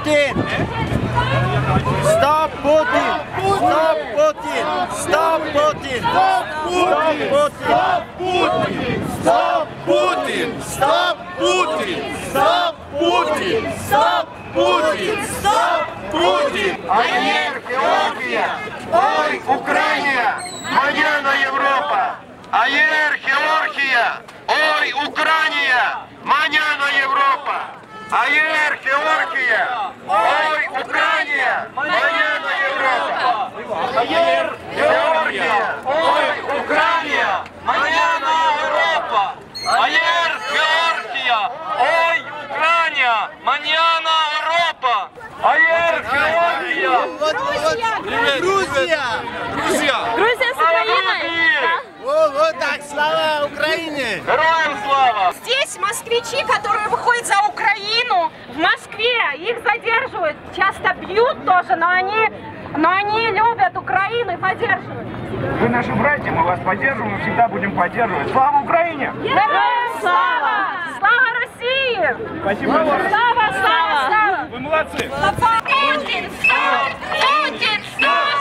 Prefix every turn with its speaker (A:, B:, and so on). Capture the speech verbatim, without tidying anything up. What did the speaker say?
A: Putin! Stop Putin! Stop Putin! Stop Putin! Stop Putin! Stop Putin! Stop Putin! Stop Putin! Stop Putin! Stop Putin!
B: Аєр, Георгія! Ой, Україна! Маняна Європа! Аєр, Георгія! Ой, Україна! Маняна Європа! Аєр, Георгія! Ой, Україна! Маняна Європа! Аєр, Георгія! Ой, Україна! Маняна Європа! Аєр, Георгія! Ой, Україна! Маняна Європа! Аєр, Георгия!
A: Грузия!
B: Грузия!
C: Грузия с Украиной!
A: О, вот так, слава Украине!
B: Героям слава!
C: Здесь москвичи, которые выходят за Украину, в Москве, их задерживают, часто бьют тоже, но они, но они любят Украину и поддерживают.
D: Вы наши братья, мы вас поддерживаем и всегда будем поддерживать. Слава Украине!
C: Героям слава! Слава России!
D: Спасибо.
C: Слава, слава, слава!
D: Вы молодцы!
C: Путин, стоп! Путин, стоп!